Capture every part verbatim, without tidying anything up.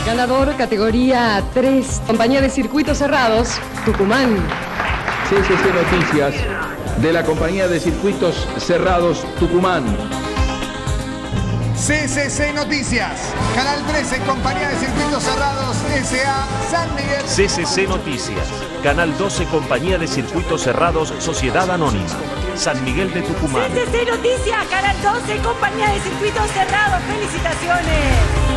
Ganador categoría tres, Compañía de Circuitos Cerrados, Tucumán. C C C Noticias, de la Compañía de Circuitos Cerrados, Tucumán. C C C Noticias, Canal trece, Compañía de Circuitos Cerrados, S A San Miguel. C C C Noticias, Canal doce, Compañía de Circuitos Cerrados, Sociedad Anónima, San Miguel de Tucumán. C C C Noticias, Canal doce, Compañía de Circuitos Cerrados, felicitaciones.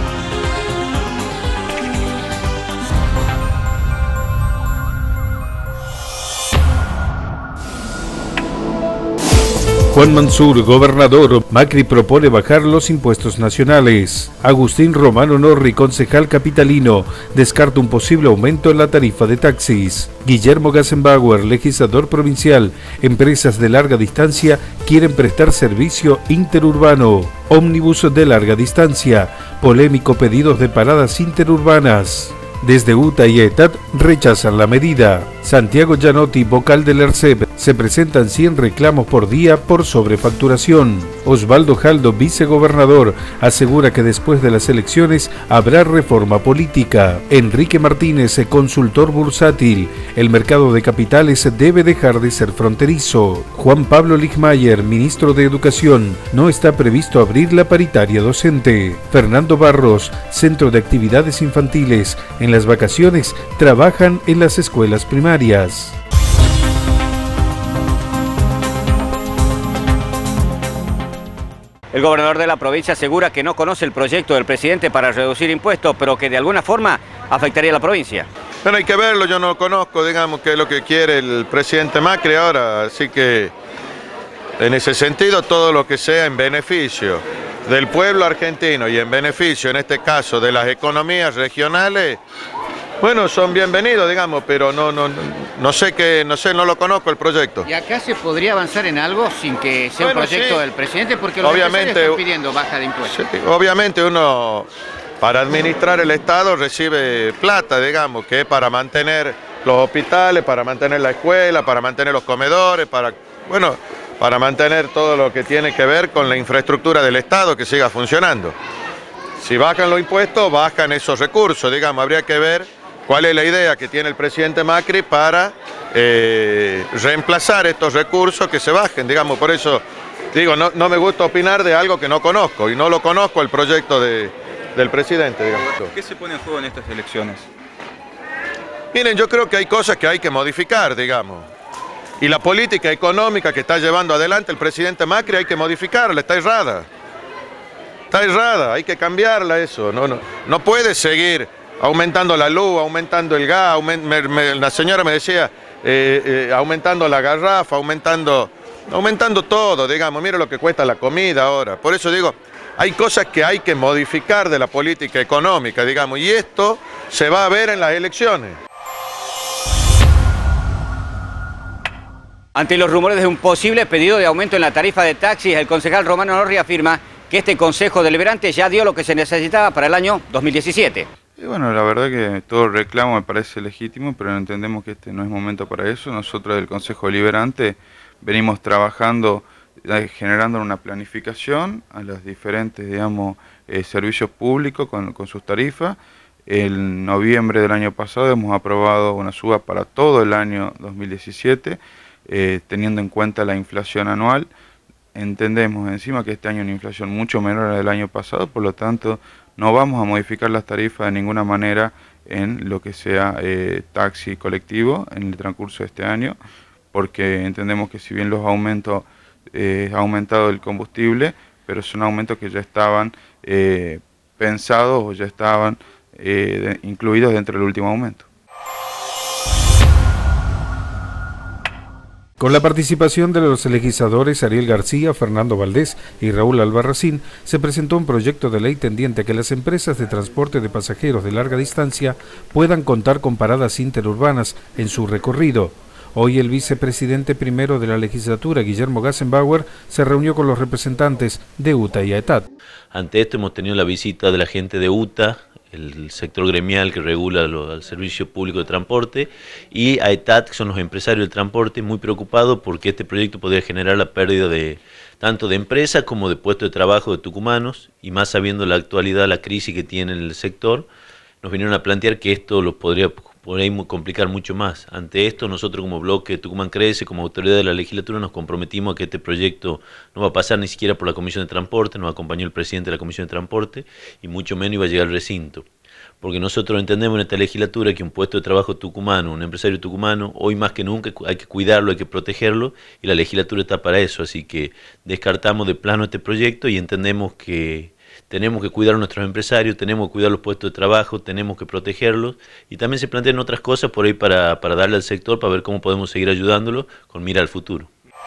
Juan Mansur, gobernador. Macri propone bajar los impuestos nacionales. Agustín Romano Norri, concejal capitalino, descarta un posible aumento en la tarifa de taxis. Guillermo Gassenbauer, legislador provincial. Empresas de larga distancia quieren prestar servicio interurbano. Ómnibus de larga distancia. Polémico pedidos de paradas interurbanas. Desde UTA y ETAT rechazan la medida. Santiago Gianotti, vocal del ERCEP, se presentan cien reclamos por día por sobrefacturación. Osvaldo Jaldo, vicegobernador, asegura que después de las elecciones habrá reforma política. Enrique Martínez, consultor bursátil, el mercado de capitales debe dejar de ser fronterizo. Juan Pablo Ligmayer, ministro de Educación, no está previsto abrir la paritaria docente. Fernando Barros, centro de actividades infantiles, en las vacaciones trabajan en las escuelas primarias. El gobernador de la provincia asegura que no conoce el proyecto del presidente para reducir impuestos, pero que de alguna forma afectaría a la provincia. Bueno, hay que verlo, yo no conozco, digamos, qué es lo que quiere el presidente Macri ahora, así que en ese sentido todo lo que sea en beneficio del pueblo argentino y en beneficio, en este caso, de las economías regionales, bueno, son bienvenidos, digamos, pero no, no, no sé qué, no sé, no lo conozco el proyecto. ¿Y acá se podría avanzar en algo sin que sea bueno, un proyecto sí. del presidente? Porque los empresarios están pidiendo baja de impuestos. Sí, obviamente uno, para administrar el Estado, recibe plata, digamos, que es para mantener los hospitales, para mantener la escuela, para mantener los comedores, para, bueno, para mantener todo lo que tiene que ver con la infraestructura del Estado que siga funcionando. Si bajan los impuestos, bajan esos recursos, digamos, habría que ver cuál es la idea que tiene el presidente Macri para eh, reemplazar estos recursos que se bajen, digamos, por eso digo, no, no me gusta opinar de algo que no conozco, y no lo conozco el proyecto de, del presidente, digamos. ¿Qué se pone en juego en estas elecciones? Miren, yo creo que hay cosas que hay que modificar, digamos, y la política económica que está llevando adelante el presidente Macri hay que modificarla, está errada, está errada, hay que cambiarla eso, no, no, no puede seguir aumentando la luz, aumentando el gas, aument me, me, la señora me decía, eh, eh, aumentando la garrafa, aumentando, aumentando todo, digamos, mire lo que cuesta la comida ahora. Por eso digo, hay cosas que hay que modificar de la política económica, digamos, y esto se va a ver en las elecciones. Ante los rumores de un posible pedido de aumento en la tarifa de taxis, el concejal Romano Norri afirma que este Consejo Deliberante ya dio lo que se necesitaba para el año dos mil diecisiete. Y bueno, la verdad que todo reclamo me parece legítimo, pero entendemos que este no es momento para eso. Nosotros del Consejo Deliberante venimos trabajando, generando una planificación a los diferentes, digamos, eh, servicios públicos con, con sus tarifas. En noviembre del año pasado hemos aprobado una suba para todo el año dos mil diecisiete, eh, teniendo en cuenta la inflación anual. Entendemos encima que este año hay una inflación mucho menor a la del año pasado, por lo tanto no vamos a modificar las tarifas de ninguna manera en lo que sea eh, taxi colectivo en el transcurso de este año, porque entendemos que si bien los aumentos, eh, ha aumentado el combustible, pero son aumentos que ya estaban eh, pensados o ya estaban eh, de, incluidos dentro del último aumento. Con la participación de los legisladores Ariel García, Fernando Valdés y Raúl Albarracín, se presentó un proyecto de ley tendiente a que las empresas de transporte de pasajeros de larga distancia puedan contar con paradas interurbanas en su recorrido. Hoy el vicepresidente primero de la legislatura, Guillermo Gassenbauer, se reunió con los representantes de UTA y ETAT. Ante esto hemos tenido la visita de la gente de UTA, el sector gremial que regula lo, el servicio público de transporte, y AETAT, que son los empresarios del transporte, muy preocupados porque este proyecto podría generar la pérdida de tanto de empresas como de puestos de trabajo de tucumanos, y más sabiendo la actualidad, la crisis que tiene en el sector, nos vinieron a plantear que esto los podría por ahí complicar mucho más. Ante esto, nosotros como bloque Tucumán Crece, como autoridad de la legislatura, nos comprometimos a que este proyecto no va a pasar ni siquiera por la Comisión de Transporte, nos acompañó el presidente de la Comisión de Transporte, y mucho menos iba a llegar al recinto. Porque nosotros entendemos en esta legislatura que un puesto de trabajo tucumano, un empresario tucumano, hoy más que nunca hay que cuidarlo, hay que protegerlo, y la legislatura está para eso, así que descartamos de plano este proyecto y entendemos que tenemos que cuidar a nuestros empresarios, tenemos que cuidar los puestos de trabajo, tenemos que protegerlos, y también se plantean otras cosas por ahí para, para darle al sector, para ver cómo podemos seguir ayudándolo con mira al futuro.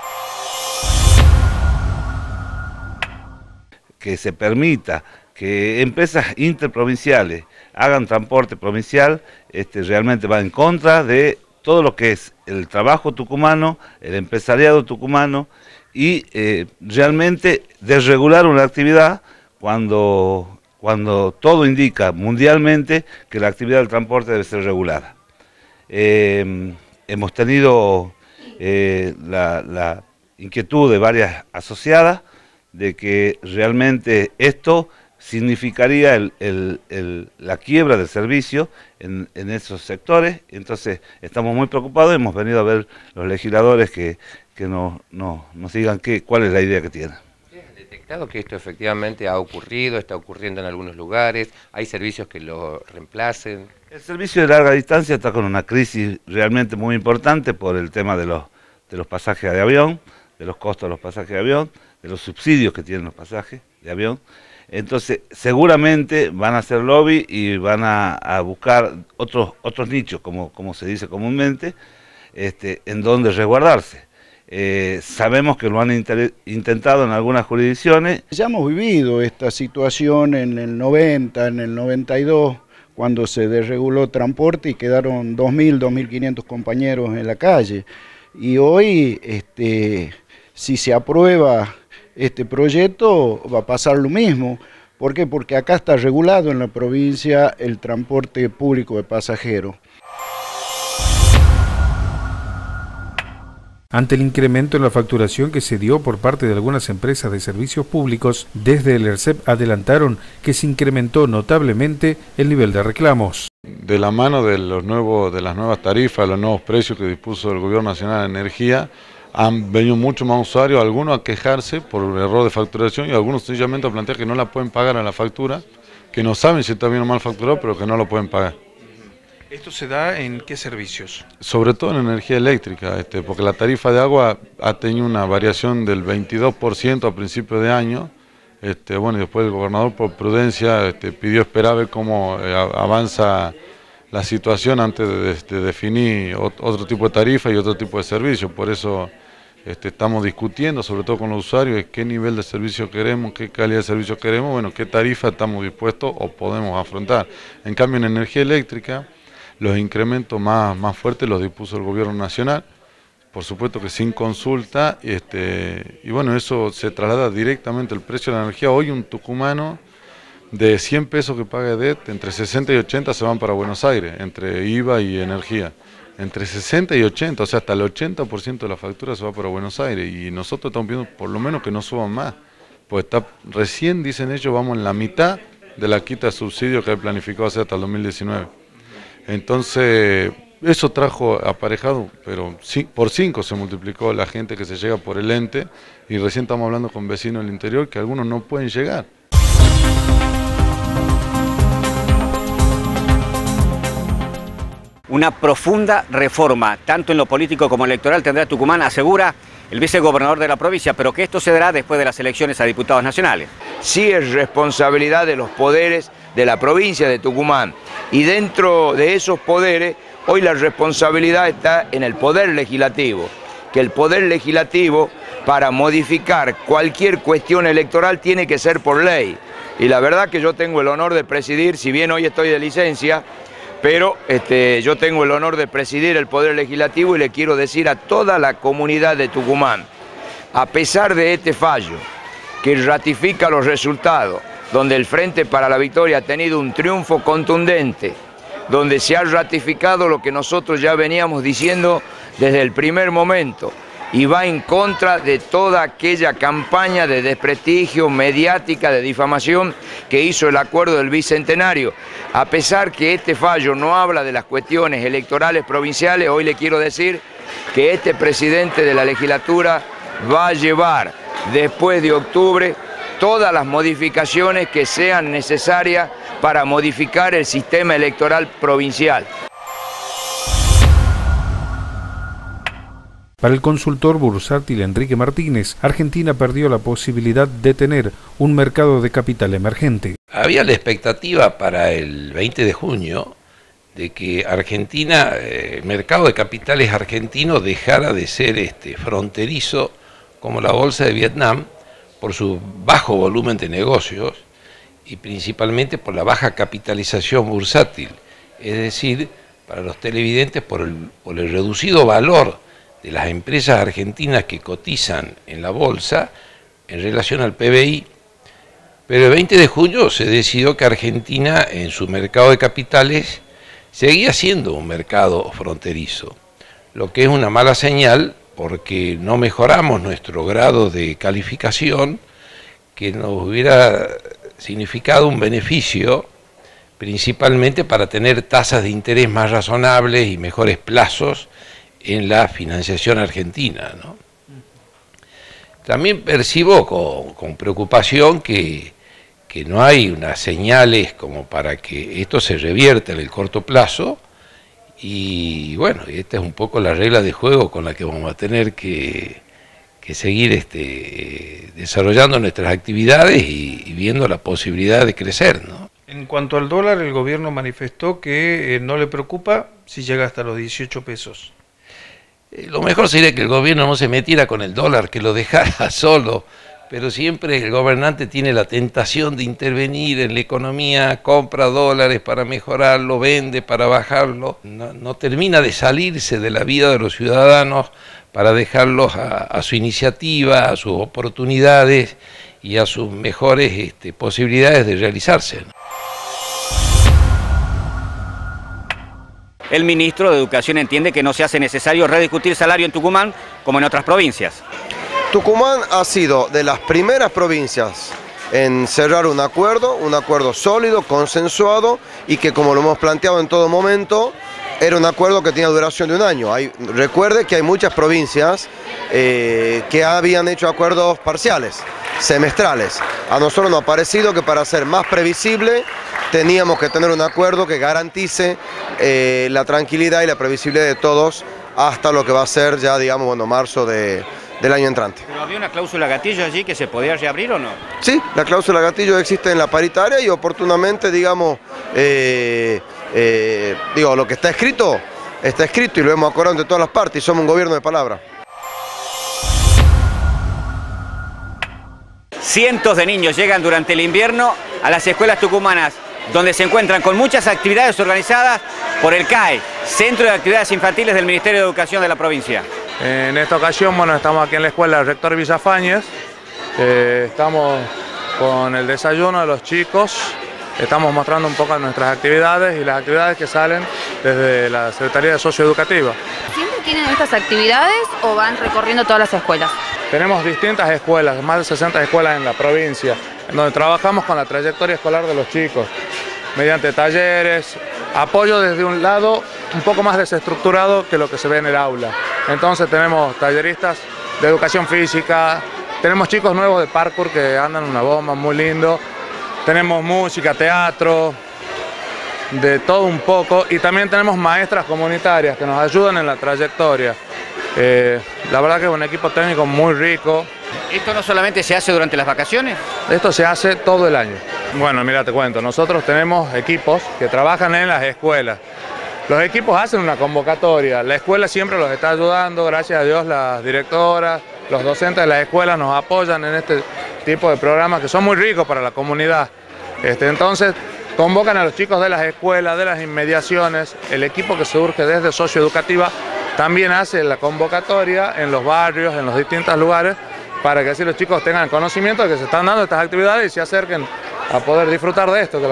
Que se permita que empresas interprovinciales hagan transporte provincial, este, realmente va en contra de todo lo que es el trabajo tucumano, el empresariado tucumano, y eh, realmente desregular una actividad cuando, cuando todo indica mundialmente que la actividad del transporte debe ser regulada. Eh, hemos tenido eh, la, la inquietud de varias asociadas de que realmente esto significaría el, el, el, la quiebra del servicio en, en esos sectores. Entonces estamos muy preocupados, hemos venido a ver los legisladores que, que nos, nos, nos digan qué, cuál es la idea que tienen. ¿Detectado que esto efectivamente ha ocurrido, está ocurriendo en algunos lugares? ¿Hay servicios que lo reemplacen? El servicio de larga distancia está con una crisis realmente muy importante por el tema de los, de los pasajes de avión, de los costos de los pasajes de avión, de los subsidios que tienen los pasajes de avión. Entonces seguramente van a hacer lobby y van a, a buscar otros, otros nichos, como, como se dice comúnmente, este, en donde resguardarse. Eh, sabemos que lo han intentado en algunas jurisdicciones. Ya hemos vivido esta situación en el noventa, en el noventa y dos, cuando se desreguló transporte y quedaron dos mil, dos mil quinientos compañeros en la calle. Y hoy, este, si se aprueba este proyecto, va a pasar lo mismo. ¿Por qué? Porque acá está regulado en la provincia el transporte público de pasajeros. Ante el incremento en la facturación que se dio por parte de algunas empresas de servicios públicos, desde el ERCEP adelantaron que se incrementó notablemente el nivel de reclamos. De la mano de, los nuevos, de las nuevas tarifas, los nuevos precios que dispuso el Gobierno Nacional de Energía, han venido muchos más usuarios, algunos a quejarse por el error de facturación y algunos sencillamente a plantear que no la pueden pagar a la factura, que no saben si está bien o mal facturado, pero que no lo pueden pagar. ¿Esto se da en qué servicios? Sobre todo en energía eléctrica, este, porque la tarifa de agua ha tenido una variación del veintidós por ciento a principios de año. Este, bueno, y después el gobernador por prudencia este, pidió esperar a ver cómo eh, avanza la situación antes de, de, de definir otro tipo de tarifa y otro tipo de servicio. Por eso este, estamos discutiendo, sobre todo con los usuarios, qué nivel de servicio queremos, qué calidad de servicio queremos, bueno, qué tarifa estamos dispuestos o podemos afrontar. En cambio, en energía eléctrica, los incrementos más, más fuertes los dispuso el Gobierno Nacional, por supuesto que sin consulta, este, y bueno, eso se traslada directamente al precio de la energía. Hoy un tucumano de cien pesos que paga E D E T, entre sesenta y ochenta se van para Buenos Aires, entre I V A y energía. Entre sesenta y ochenta, o sea, hasta el ochenta por ciento de la factura se va para Buenos Aires, y nosotros estamos pidiendo por lo menos que no suban más, pues está, recién dicen ellos, vamos en la mitad de la quita de subsidio que hay planificado hacer hasta el dos mil diecinueve. Entonces, eso trajo aparejado, pero por cinco se multiplicó la gente que se llega por el ente, y recién estamos hablando con vecinos del interior que algunos no pueden llegar. Una profunda reforma, tanto en lo político como electoral, tendrá Tucumán, asegura el vicegobernador de la provincia, pero que esto se dará después de las elecciones a diputados nacionales. Sí es responsabilidad de los poderes de la provincia de Tucumán, y dentro de esos poderes, hoy la responsabilidad está en el Poder Legislativo, que el Poder Legislativo, para modificar cualquier cuestión electoral, tiene que ser por ley. Y la verdad que yo tengo el honor de presidir, si bien hoy estoy de licencia, pero este, yo tengo el honor de presidir el Poder Legislativo, y le quiero decir a toda la comunidad de Tucumán, a pesar de este fallo, que ratifica los resultados, donde el Frente para la Victoria ha tenido un triunfo contundente, donde se ha ratificado lo que nosotros ya veníamos diciendo desde el primer momento, y va en contra de toda aquella campaña de desprestigio, mediática, de difamación que hizo el acuerdo del Bicentenario. A pesar que este fallo no habla de las cuestiones electorales provinciales, hoy le quiero decir que este presidente de la legislatura va a llevar después de octubre todas las modificaciones que sean necesarias para modificar el sistema electoral provincial. Para el consultor bursátil Enrique Martínez, Argentina perdió la posibilidad de tener un mercado de capital emergente. Había la expectativa para el veinte de junio de que Argentina, el mercado de capitales argentino dejara de ser este, fronterizo como la bolsa de Vietnam por su bajo volumen de negocios y principalmente por la baja capitalización bursátil, es decir, para los televidentes por el, por el reducido valor de las empresas argentinas que cotizan en la bolsa en relación al P B I. Pero el veinte de junio se decidió que Argentina en su mercado de capitales seguía siendo un mercado fronterizo, lo que es una mala señal porque no mejoramos nuestro grado de calificación que nos hubiera significado un beneficio principalmente para tener tasas de interés más razonables y mejores plazos en la financiación argentina, ¿no? También percibo con, con preocupación que, que no hay unas señales como para que esto se revierta en el corto plazo y bueno, esta es un poco la regla de juego con la que vamos a tener que, que seguir este, desarrollando nuestras actividades y, y viendo la posibilidad de crecer, ¿no? En cuanto al dólar, el gobierno manifestó que eh, no le preocupa si llega hasta los dieciocho pesos. Lo mejor sería que el gobierno no se metiera con el dólar, que lo dejara solo, pero siempre el gobernante tiene la tentación de intervenir en la economía, compra dólares para mejorarlo, vende para bajarlo, no, no termina de salirse de la vida de los ciudadanos para dejarlos a, a su iniciativa, a sus oportunidades y a sus mejores este, posibilidades de realizarse, ¿no? El ministro de Educación entiende que no se hace necesario rediscutir salario en Tucumán como en otras provincias. Tucumán ha sido de las primeras provincias en cerrar un acuerdo, un acuerdo sólido, consensuado y que, como lo hemos planteado en todo momento, era un acuerdo que tenía duración de un año. Hay, recuerde que hay muchas provincias eh, que habían hecho acuerdos parciales, semestrales. A nosotros nos ha parecido que para ser más previsible teníamos que tener un acuerdo que garantice eh, la tranquilidad y la previsibilidad de todos hasta lo que va a ser ya, digamos, bueno, marzo de, del año entrante. ¿Pero había una cláusula gatillo allí que se podía reabrir o no? Sí, la cláusula gatillo existe en la paritaria y oportunamente, digamos, eh, eh, digo, lo que está escrito, está escrito y lo hemos acordado entre todas las partes y somos un gobierno de palabra. Cientos de niños llegan durante el invierno a las escuelas tucumanas, donde se encuentran con muchas actividades organizadas por el C A E, Centro de Actividades Infantiles del Ministerio de Educación de la provincia. En esta ocasión, bueno, estamos aquí en la escuela Rector Villafañez, eh, estamos con el desayuno de los chicos, estamos mostrando un poco nuestras actividades y las actividades que salen desde la Secretaría de Socioeducativa. ¿Siempre tienen estas actividades o van recorriendo todas las escuelas? Tenemos distintas escuelas, más de sesenta escuelas en la provincia, en donde trabajamos con la trayectoria escolar de los chicos, mediante talleres, apoyo desde un lado un poco más desestructurado que lo que se ve en el aula. Entonces tenemos talleristas de educación física, tenemos chicos nuevos de parkour que andan una bomba muy lindo, tenemos música, teatro, de todo un poco, y también tenemos maestras comunitarias que nos ayudan en la trayectoria. Eh, la verdad que es un equipo técnico muy rico. ¿Esto no solamente se hace durante las vacaciones? Esto se hace todo el año. Bueno, mira, te cuento, nosotros tenemos equipos que trabajan en las escuelas. Los equipos hacen una convocatoria, la escuela siempre los está ayudando, gracias a Dios las directoras, los docentes de las escuelas nos apoyan en este tipo de programas que son muy ricos para la comunidad. Este, entonces, convocan a los chicos de las escuelas, de las inmediaciones, el equipo que surge desde Socioeducativa también hace la convocatoria en los barrios, en los distintos lugares, para que así los chicos tengan conocimiento de que se están dando estas actividades y se acerquen a poder disfrutar de esto.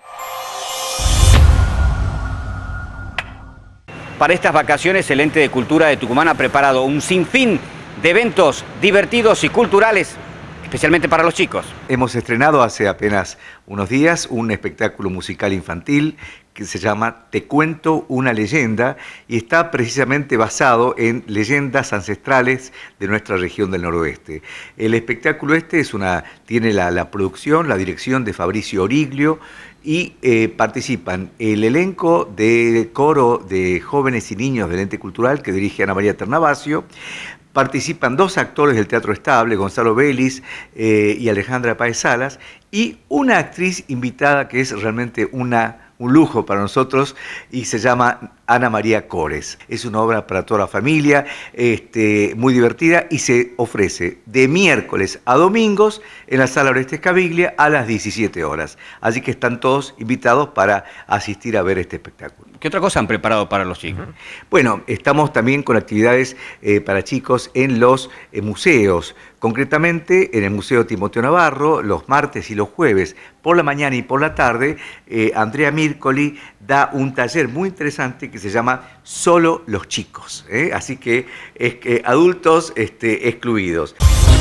Para estas vacaciones, el Ente de Cultura de Tucumán ha preparado un sinfín de eventos divertidos y culturales, especialmente para los chicos. Hemos estrenado hace apenas unos días un espectáculo musical infantil que se llama Te cuento una leyenda y está precisamente basado en leyendas ancestrales de nuestra región del noroeste. El espectáculo este es una, tiene la, la producción, la dirección de Fabricio Origlio y eh, participan el elenco de coro de jóvenes y niños del ente cultural que dirige Ana María Ternavasio. Participan dos actores del Teatro Estable, Gonzalo Vélez eh, y Alejandra Páez Salas, y una actriz invitada que es realmente una, un lujo para nosotros y se llama Ana María Cores. Es una obra para toda la familia, este, muy divertida y se ofrece de miércoles a domingos en la Sala Orestes Caviglia a las diecisiete horas. Así que están todos invitados para asistir a ver este espectáculo. ¿Qué otra cosa han preparado para los chicos? Bueno, estamos también con actividades eh, para chicos en los eh, museos, concretamente en el Museo Timoteo Navarro, los martes y los jueves, por la mañana y por la tarde, eh, Andrea Mircoli da un taller muy interesante que se llama Solo los chicos, ¿eh? Así que es que adultos este, excluidos.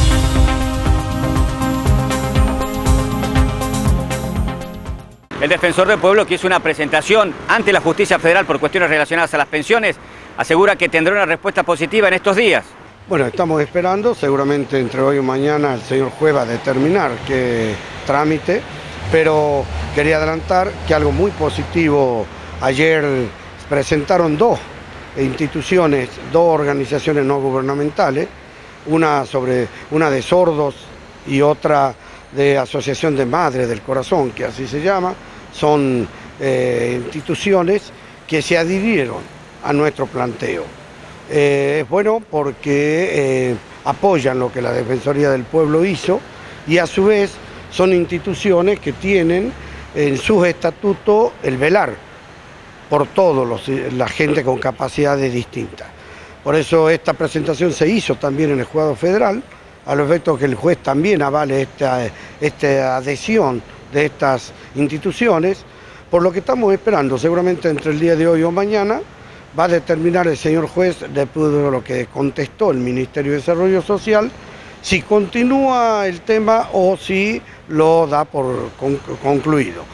El defensor del pueblo, que hizo una presentación ante la justicia federal por cuestiones relacionadas a las pensiones, asegura que tendrá una respuesta positiva en estos días. Bueno, estamos esperando, seguramente entre hoy y mañana el señor juez va a determinar qué trámite, pero quería adelantar que algo muy positivo, ayer presentaron dos instituciones, dos organizaciones no gubernamentales, una, sobre, una de sordos y otra de Asociación de Madres del Corazón, que así se llama. Son eh, instituciones que se adhirieron a nuestro planteo. Eh, es bueno porque eh, apoyan lo que la Defensoría del Pueblo hizo y a su vez son instituciones que tienen en sus estatutos el velar por todos los, la gente con capacidades distintas. Por eso esta presentación se hizo también en el Juzgado Federal, a los efectos que el juez también avale esta, esta adhesión de estas instituciones, por lo que estamos esperando, seguramente entre el día de hoy o mañana, va a determinar el señor juez, después de lo que contestó el Ministerio de Desarrollo Social, si continúa el tema o si lo da por concluido.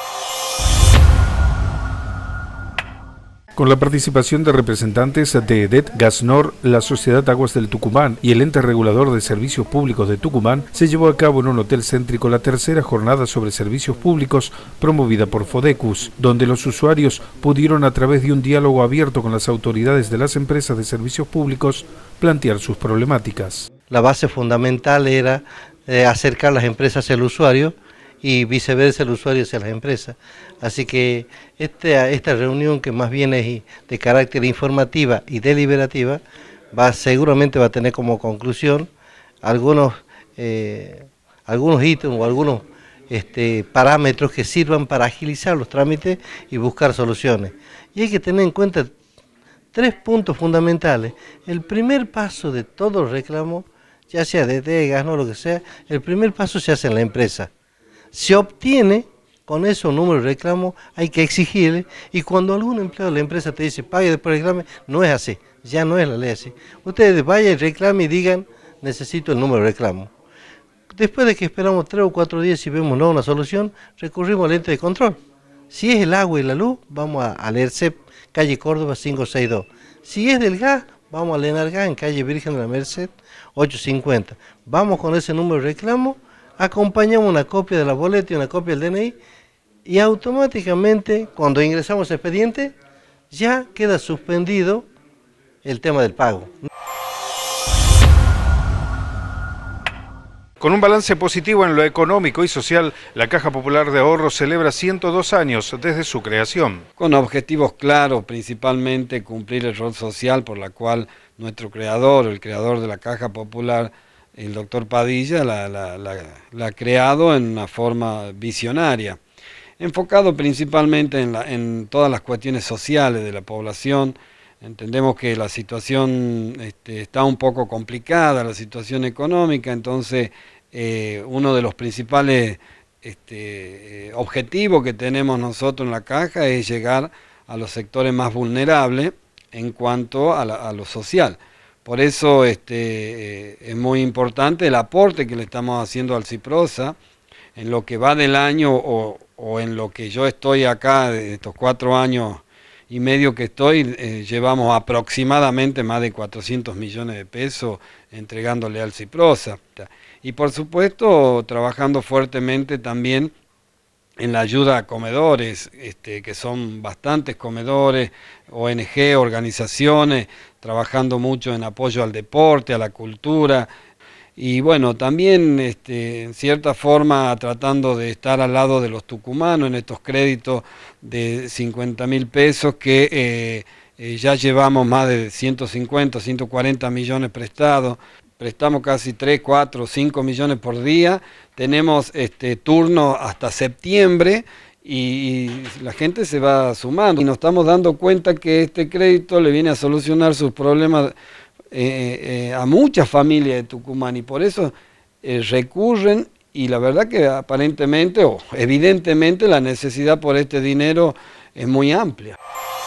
Con la participación de representantes de E D E T, Gasnor, la Sociedad Aguas del Tucumán y el Ente Regulador de Servicios Públicos de Tucumán, se llevó a cabo en un hotel céntrico la tercera jornada sobre servicios públicos promovida por Fodecus, donde los usuarios pudieron, a través de un diálogo abierto con las autoridades de las empresas de servicios públicos, plantear sus problemáticas. La base fundamental era eh, acercar las empresas hacia el usuario y viceversa el usuario hacia las empresas. Así que este, esta reunión, que más bien es de carácter informativa y deliberativa, va, seguramente va a tener como conclusión algunos, eh, algunos ítems o algunos este, parámetros que sirvan para agilizar los trámites y buscar soluciones. Y hay que tener en cuenta tres puntos fundamentales. El primer paso de todo reclamo, ya sea de Degas, no lo que sea, el primer paso se hace en la empresa. Se obtiene con eso un número de reclamo, hay que exigirle, y cuando algún empleado de la empresa te dice pague después reclame, no es así, ya no es la ley así. Ustedes vayan y reclamen y digan necesito el número de reclamo. Después de que esperamos tres o cuatro días y vemos no una solución, recurrimos al ente de control. Si es el agua y la luz, vamos a, al ERCEP, calle Córdoba cinco sesenta y dos. Si es del gas, vamos al Enargas en calle Virgen de la Merced ochocientos cincuenta. Vamos con ese número de reclamo, acompañamos una copia de la boleta y una copia del D N I y automáticamente cuando ingresamos al expediente ya queda suspendido el tema del pago. Con un balance positivo en lo económico y social, la Caja Popular de Ahorro celebra ciento dos años desde su creación. Con objetivos claros, principalmente cumplir el rol social por la cual nuestro creador, el creador de la Caja Popular, el doctor Padilla, la, la, la, la ha creado en una forma visionaria, enfocado principalmente en, la, en todas las cuestiones sociales de la población. Entendemos que la situación este, está un poco complicada, la situación económica, entonces eh, uno de los principales este, eh, objetivo que tenemos nosotros en la Caja es llegar a los sectores más vulnerables en cuanto a, la, a lo social. Por eso este, eh, es muy importante el aporte que le estamos haciendo al CIPROSA en lo que va del año o, o en lo que yo estoy acá, de estos cuatro años y medio que estoy, eh, llevamos aproximadamente más de cuatrocientos millones de pesos entregándole al CIPROSA. Y por supuesto trabajando fuertemente también en la ayuda a comedores, este, que son bastantes comedores, O N G, organizaciones, trabajando mucho en apoyo al deporte, a la cultura, y bueno, también este, en cierta forma tratando de estar al lado de los tucumanos en estos créditos de cincuenta mil pesos que eh, eh, ya llevamos más de ciento cincuenta, ciento cuarenta millones prestados. Prestamos casi tres, cuatro, cinco millones por día, tenemos este turno hasta septiembre y, y la gente se va sumando. Y nos estamos dando cuenta que este crédito le viene a solucionar sus problemas eh, eh, a muchas familias de Tucumán y por eso eh, recurren y la verdad que aparentemente o evidentemente la necesidad por este dinero es muy amplia.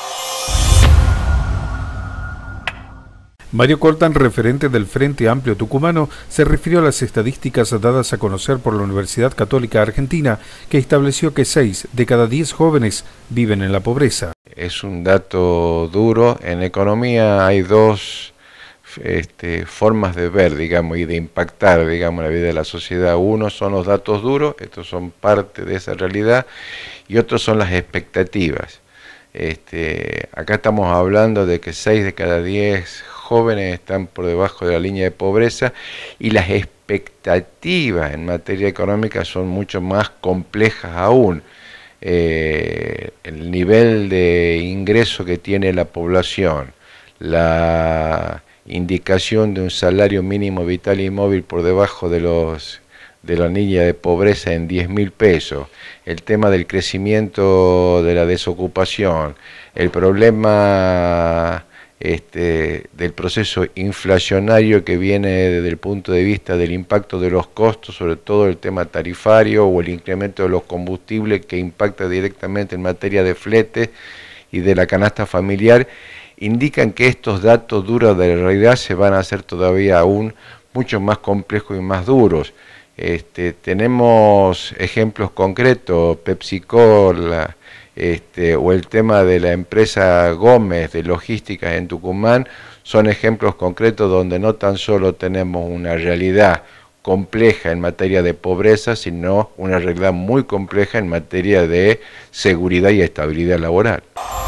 Mario Coltan, referente del Frente Amplio Tucumano, se refirió a las estadísticas dadas a conocer por la Universidad Católica Argentina, que estableció que seis de cada diez jóvenes viven en la pobreza. Es un dato duro. En economía hay dos este, formas de ver, digamos, y de impactar, digamos, la vida de la sociedad. Uno son los datos duros, estos son parte de esa realidad, y otros son las expectativas. Este, acá estamos hablando de que seis de cada diez jóvenes están por debajo de la línea de pobreza y las expectativas en materia económica son mucho más complejas aún. Eh, el nivel de ingreso que tiene la población, la indicación de un salario mínimo vital y móvil por debajo de los de la línea de pobreza en diez mil pesos, el tema del crecimiento de la desocupación, el problema Este, del proceso inflacionario que viene desde el punto de vista del impacto de los costos, sobre todo el tema tarifario o el incremento de los combustibles que impacta directamente en materia de flete y de la canasta familiar, indican que estos datos duros de la realidad se van a hacer todavía aún mucho más complejos y más duros. Este, tenemos ejemplos concretos, PepsiCo, la, Este, o el tema de la empresa Gómez de logística en Tucumán, son ejemplos concretos donde no tan solo tenemos una realidad compleja en materia de pobreza, sino una realidad muy compleja en materia de seguridad y estabilidad laboral.